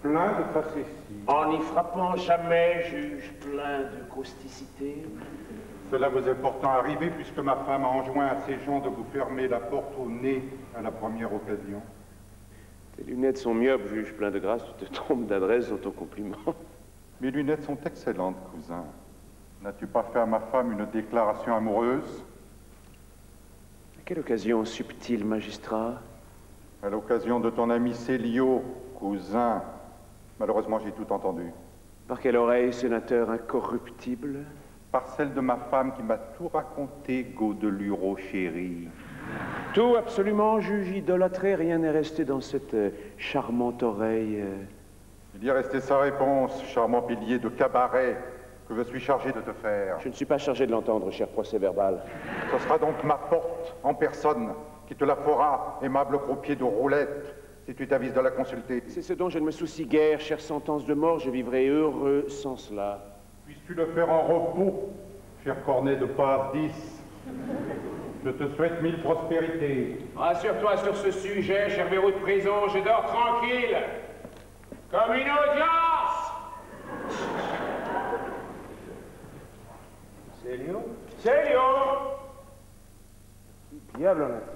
plein de facéties. En y frappant jamais, juge plein de causticité. Cela vous est pourtant arrivé puisque ma femme a enjoint à ses gens de vous fermer la porte au nez à la première occasion. Tes lunettes sont myopes, juge plein de grâce, tu te trompes d'adresse dans ton compliment. Mes lunettes sont excellentes, cousin. N'as-tu pas fait à ma femme une déclaration amoureuse? À quelle occasion, subtil magistrat? À l'occasion de ton ami Célio, cousin. Malheureusement, j'ai tout entendu. Par quelle oreille, sénateur incorruptible? Par celle de ma femme qui m'a tout raconté, Gaudeluro chéri. Tout absolument, juge idolâtré, rien n'est resté dans cette euh, charmante oreille. Euh... Il y est resté sa réponse, charmant pilier de cabaret, que je suis chargé de te faire. Je ne suis pas chargé de l'entendre, cher procès-verbal. Ce sera donc ma porte, en personne, qui te la fera, aimable croupier de roulette, si tu t'avises de la consulter. C'est ce dont je ne me soucie guère, chère sentence de mort, je vivrai heureux sans cela. Puisses-tu le faire en repos, cher cornet de passe dix? Je te souhaite mille prospérités. Rassure-toi sur ce sujet, cher verrou de prison, je dors tranquille. Comme une audience. Célio? Célio! Qui diable en a-t-il?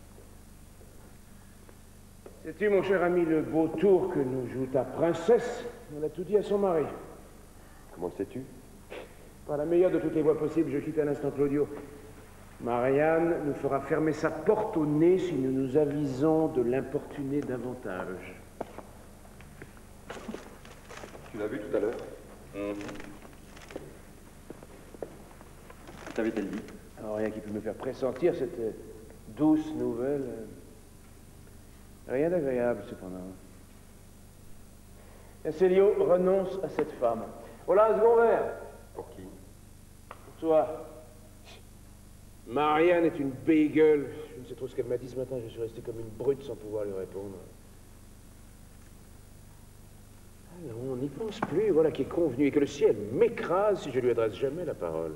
Sais-tu, mon cher ami, le beau tour que nous joue ta princesse? Elle a tout dit à son mari. Comment le sais-tu? Par la meilleure de toutes les voies possibles, je quitte un instant Claudio. Marianne nous fera fermer sa porte au nez si nous nous avisons de l'importuner davantage. Tu l'as vu tout à l'heure? Mmh. T'avait-elle dit? Alors, rien qui peut me faire pressentir cette euh, douce nouvelle. Euh, rien d'agréable, cependant. Et Célio renonce à cette femme. Voilà un second verre. Pour qui? Pour toi. Marianne est une bégueule. Je ne sais trop ce qu'elle m'a dit ce matin. Je suis resté comme une brute sans pouvoir lui répondre. Ah non, on n'y pense plus. Voilà qui est convenu. Et que le ciel m'écrase si je lui adresse jamais la parole.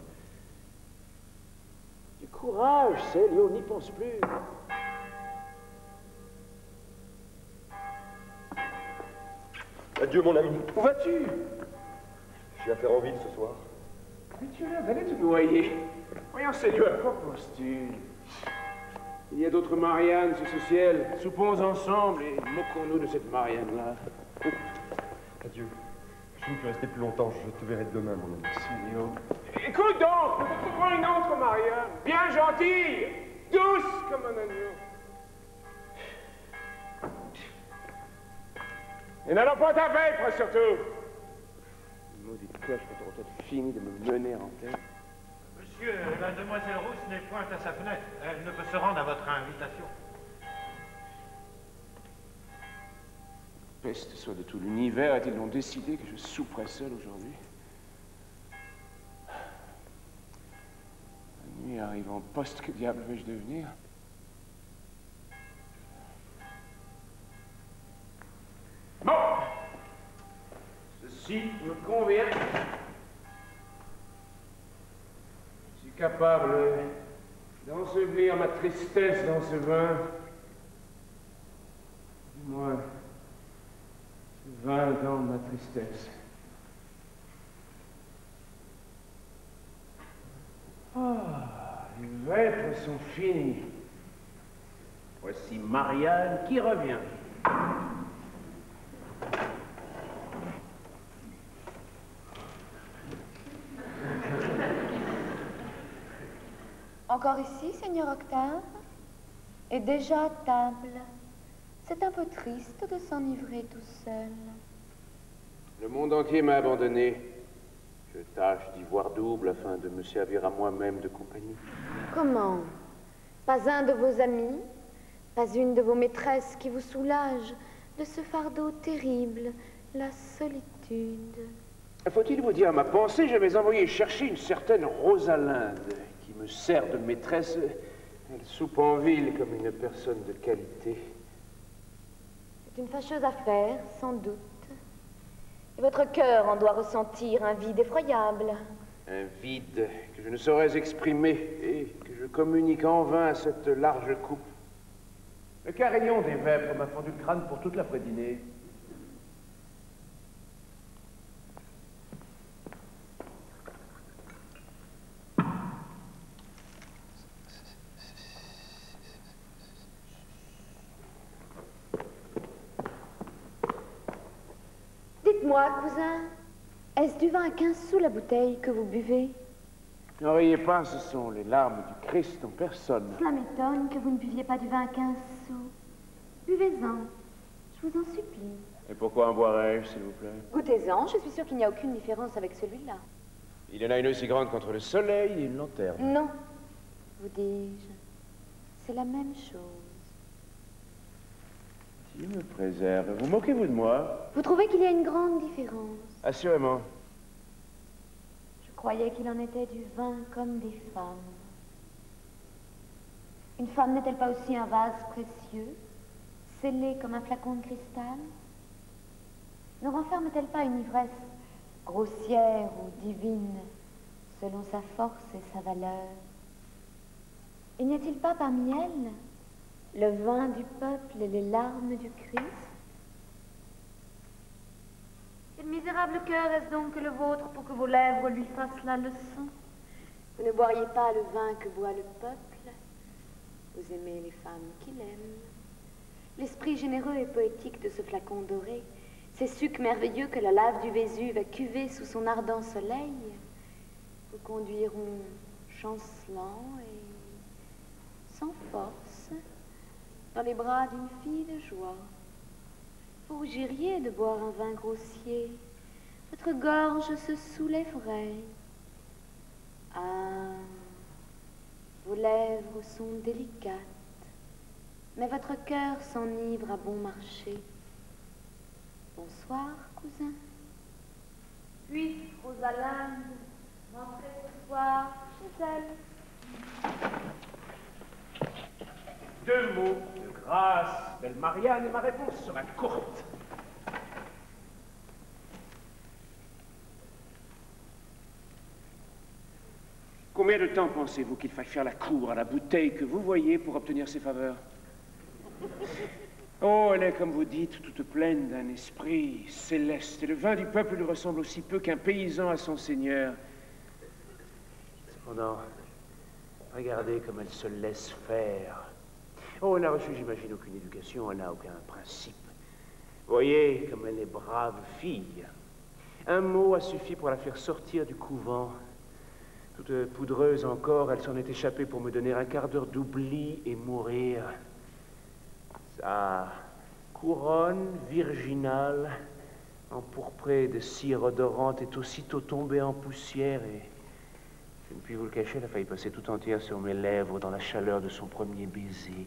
Du courage, Célio, n'y pense plus. Adieu, mon ami. Où vas-tu? J'ai affaire en ville ce soir. Mais tu as l'air d'aller te noyer. Voyons, Célio, à quoi penses-tu? Il y a d'autres Mariannes sur ce ciel. Soupons ensemble et moquons-nous de cette Marianne-là. Adieu. Je ne peux rester plus longtemps. Je te verrai demain, mon ami. Célio. Écoute donc, nous te trouverons une autre Marianne. Bien gentille, douce comme un agneau. Et n'allons pas ta vêpre, surtout. Maudite cloche, quand on peut-être fini de me mener en tête. Monsieur, la demoiselle Rousse n'est point à sa fenêtre. Elle ne peut se rendre à votre invitation. Peste soit de tout l'univers, a-t-ils donc décidé que je souperais seul aujourd'hui? La nuit arrive en poste, que diable vais-je devenir? Bon! Ceci me convient. Je suis capable d'ensevelir ma tristesse dans ce vin. Moi, ce vin dans ma tristesse. Ah, les vêpres sont finies. Voici Marianne qui revient. Encore ici, Seigneur Octave? Et déjà à table. C'est un peu triste de s'enivrer tout seul. Le monde entier m'a abandonné. Je tâche d'y voir double afin de me servir à moi-même de compagnie. Comment? Pas un de vos amis? Pas une de vos maîtresses qui vous soulage de ce fardeau terrible, la solitude? Faut-il vous dire ma pensée, je vais envoyer chercher une certaine Rosalinde qui me sert de maîtresse. Elle soupe en ville comme une personne de qualité. C'est une fâcheuse affaire, sans doute. Et votre cœur en doit ressentir un vide effroyable. Un vide que je ne saurais exprimer et que je communique en vain à cette large coupe. Le carillon des vêpres m'a fendu le crâne pour toute l'après-dînée. Dites-moi, cousin, est-ce du vin à quinze sous la bouteille que vous buvez? N'en riez pas, ce sont les larmes du Christ en personne. Cela m'étonne que vous ne buviez pas du vin à quinze sous. Buvez-en, je vous en supplie. Et pourquoi en boirais-je, s'il vous plaît? Goûtez-en, je suis sûre qu'il n'y a aucune différence avec celui-là. Il y en a une aussi grande contre le soleil et une lanterne. Non, vous dis-je, c'est la même chose. Dieu me préserve. Vous moquez-vous de moi? Vous trouvez qu'il y a une grande différence? Assurément. Je croyais qu'il en était du vin comme des femmes. Une femme n'est-elle pas aussi un vase précieux, scellé comme un flacon de cristal? Ne renferme-t-elle pas une ivresse grossière ou divine, selon sa force et sa valeur? Et n'y a-t-il pas parmi elles le vin du peuple et les larmes du Christ? Quel misérable cœur est-ce donc que le vôtre pour que vos lèvres lui fassent la leçon? Vous ne boiriez pas le vin que boit le peuple. Vous aimez les femmes qu'il aime. L'esprit généreux et poétique de ce flacon doré, ces sucs merveilleux que la lave du Vésuve a cuvés sous son ardent soleil, vous conduiront chancelant et sans force dans les bras d'une fille de joie. Vous rougiriez de boire un vin grossier, votre gorge se soulèverait. Ah, vos lèvres sont délicates, mais votre cœur s'enivre à bon marché. Bonsoir, cousin. Puis, Rosalinde, rentrez ce soir chez elle. Deux mots de grâce, belle Marianne, et ma réponse sera courte. Combien de temps pensez-vous qu'il faille faire la cour à la bouteille que vous voyez pour obtenir ses faveurs? Oh, elle est, comme vous dites, toute pleine d'un esprit céleste, et le vin du peuple lui ressemble aussi peu qu'un paysan à son seigneur. Cependant, regardez comme elle se laisse faire. Oh, elle n'a reçu, j'imagine, aucune éducation, elle n'a aucun principe. Voyez comme elle est brave fille. Un mot a suffi pour la faire sortir du couvent. Toute poudreuse encore, elle s'en est échappée pour me donner un quart d'heure d'oubli et mourir. Sa couronne virginale, empourprée de cire odorante, est aussitôt tombée en poussière et, je ne puis vous le cacher, elle a failli passer tout entière sur mes lèvres dans la chaleur de son premier baiser.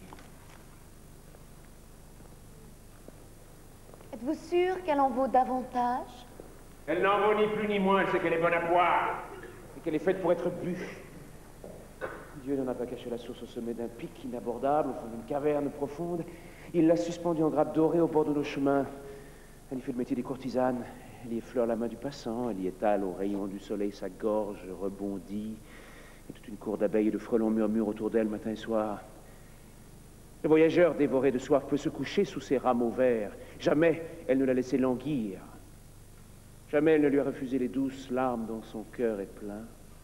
Êtes-vous sûr qu'elle en vaut davantage? Elle n'en vaut ni plus ni moins, c'est qu'elle est bonne à boire et qu'elle est faite pour être bue. Dieu n'en a pas caché la source au sommet d'un pic inabordable, au fond d'une caverne profonde. Il l'a suspendue en grappe dorée au bord de nos chemins. Elle y fait le métier des courtisanes. Elle y effleure la main du passant. Elle y étale au rayon du soleil sa gorge rebondie. Et toute une cour d'abeilles et de frelons murmurent autour d'elle matin et soir. Le voyageur dévoré de soif peut se coucher sous ses rameaux verts. Jamais elle ne l'a laissé languir. Jamais elle ne lui a refusé les douces larmes dont son cœur est plein.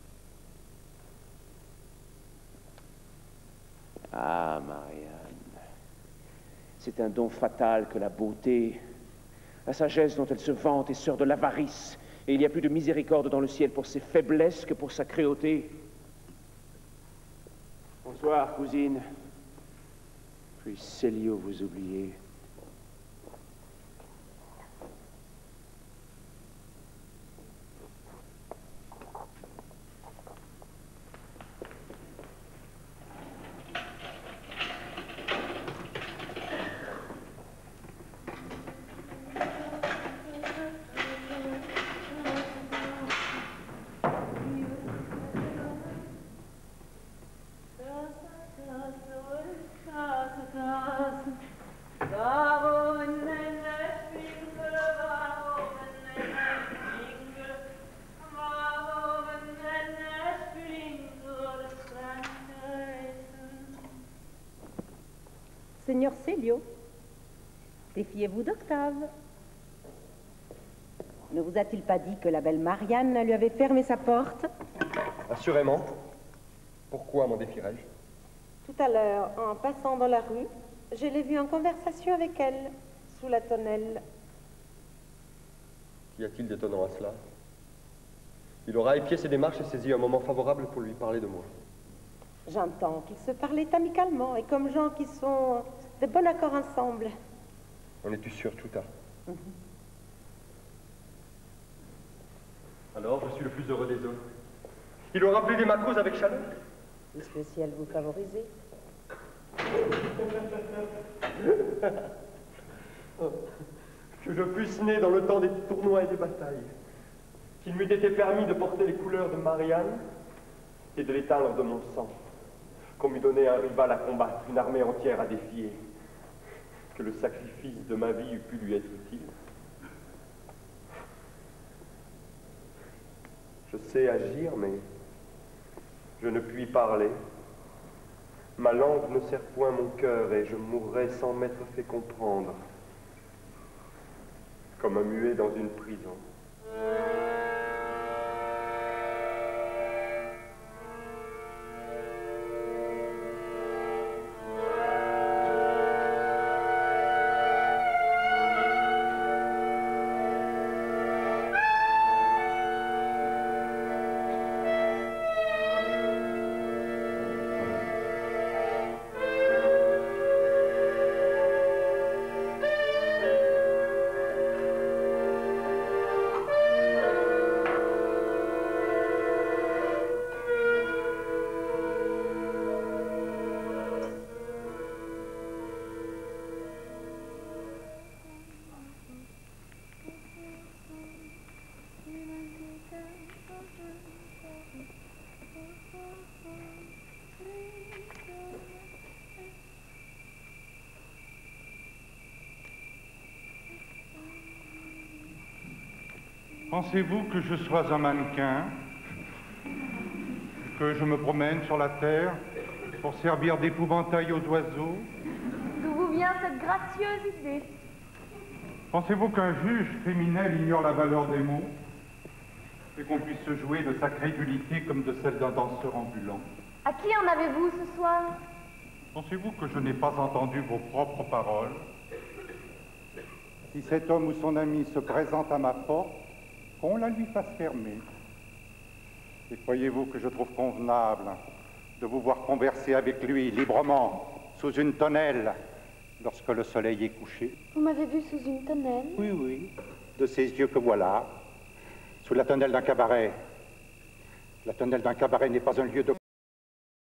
Ah, Marianne, c'est un don fatal que la beauté. La sagesse dont elle se vante est sœur de l'avarice, et il n'y a plus de miséricorde dans le ciel pour ses faiblesses que pour sa cruauté. Bonsoir, cousine. Puis Célio vous oublier. Seigneur Célio, défiez-vous d'Octave. Ne vous a-t-il pas dit que la belle Marianne lui avait fermé sa porte? Assurément. Pourquoi m'en défierais-je? Tout à l'heure, en passant dans la rue, je l'ai vue en conversation avec elle, sous la tonnelle. Qu'y a-t-il d'étonnant à cela? Il aura épié ses démarches et saisi un moment favorable pour lui parler de moi. J'entends qu'ils se parlaient amicalement et comme gens qui sont de bon accord ensemble. En es-tu sûr, Chuta? Mm-hmm. Alors, je suis le plus heureux des hommes. Il aura plaidé ma cause avec chaleur. Puisque le ciel vous favorisait. Que je fusse né dans le temps des tournois et des batailles. Qu'il m'eût été permis de porter les couleurs de Marianne et de l'éteindre de mon sang. Qu'on m'eût donné un rival à combattre, une armée entière à défier. Que le sacrifice de ma vie eût pu lui être utile. Je sais agir, mais je ne puis parler. Ma langue ne sert point mon cœur et je mourrai sans m'être fait comprendre. Comme un muet dans une prison. Pensez-vous que je sois un mannequin, que je me promène sur la terre pour servir d'épouvantail aux oiseaux? D'où vous vient cette gracieuse idée? Pensez-vous qu'un juge féminin ignore la valeur des mots et qu'on puisse se jouer de sa crédulité comme de celle d'un danseur ambulant? À qui en avez-vous ce soir? Pensez-vous que je n'ai pas entendu vos propres paroles? Si cet homme ou son ami se présente à ma porte, qu'on la lui fasse fermer. Et croyez-vous que je trouve convenable de vous voir converser avec lui librement, sous une tonnelle, lorsque le soleil est couché? Vous m'avez vu sous une tonnelle? Oui, oui, de ces yeux que voilà, sous la tonnelle d'un cabaret. La tonnelle d'un cabaret n'est pas un lieu de